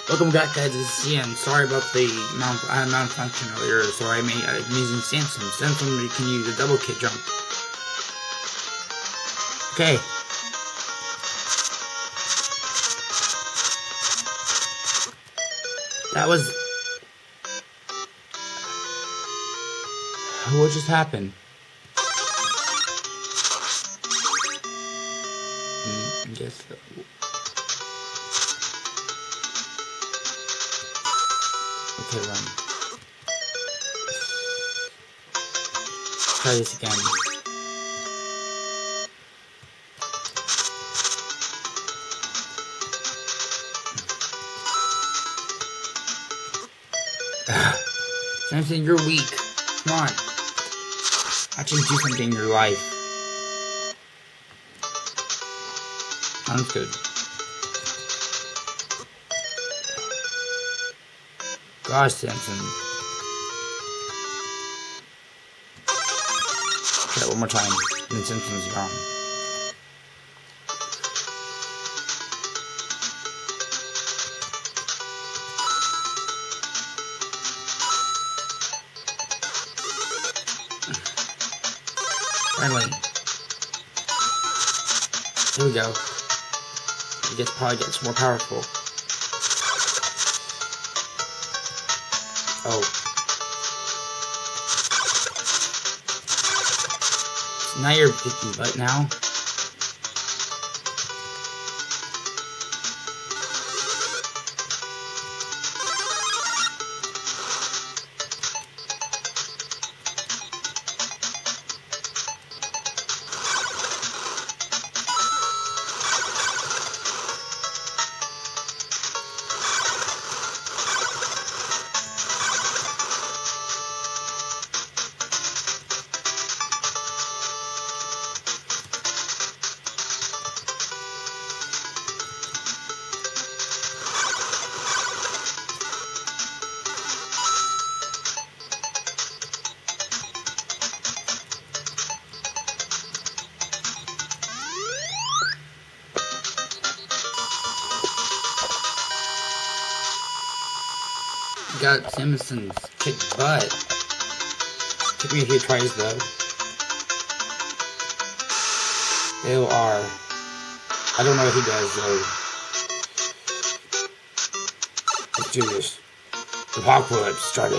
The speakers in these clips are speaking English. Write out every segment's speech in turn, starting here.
Welcome back, guys. This is Ian. Sorry about the malfunction earlier. So I'm using Samson. Samson can use a double kick jump. Okay. That was... What just happened? Just... Okay, run. Try this again. Samson, you're weak. Come on. Actually do something in your life. Sounds good. Gosh, Samson. Okay, one more time. And then Samson's gone. Finally. Here we go. It probably gets more powerful. Oh. Now you're kicking butt now. Got Samson's kicked butt. Took me a few tries though. They are. I don't know what he does though. Let's do this. The apocalypse started.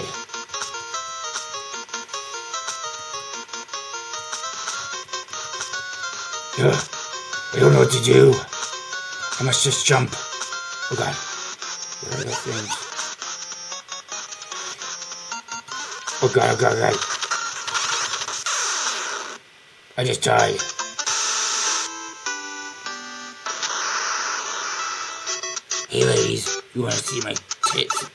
I don't know what to do. I must just jump. Oh god. Where are those things? Oh god, oh god, oh god. I just died. Hey ladies, you wanna see my tits?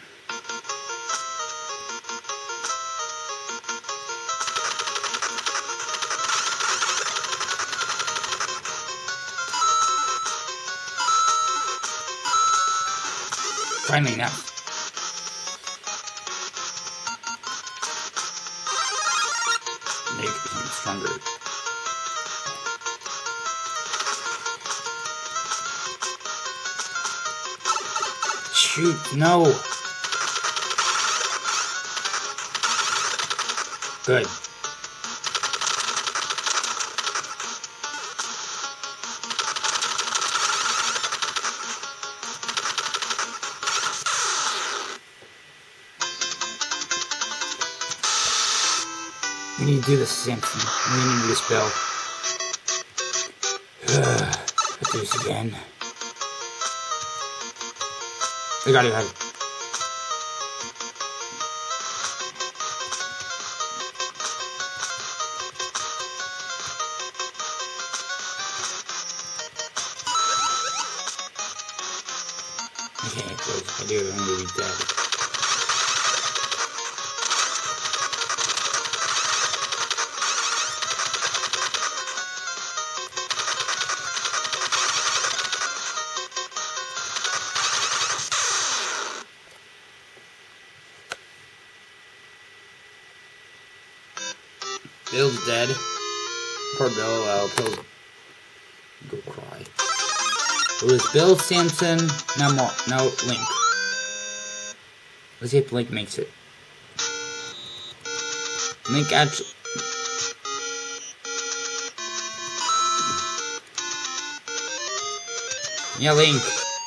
Finally now. Make him stronger. Shoot, no. Good. We need to do this, Samson. We need to do this bell. Let's do this again. I got it. Okay, good. If I do it, I'm gonna be dead. Bill's dead. Poor Bill. Bill go cry. It was Bill, Samson, no Link. Let's see if Link makes it. Link actually... Yeah, Link.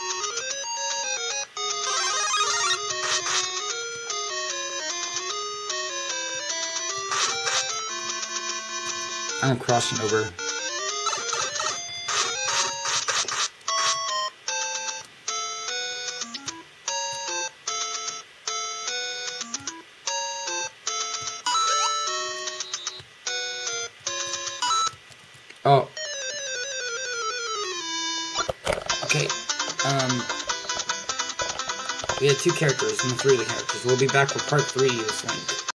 I'm crossing over. Oh. Okay. We had 2 characters and 3 of the characters. We'll be back with part 3 of this Link.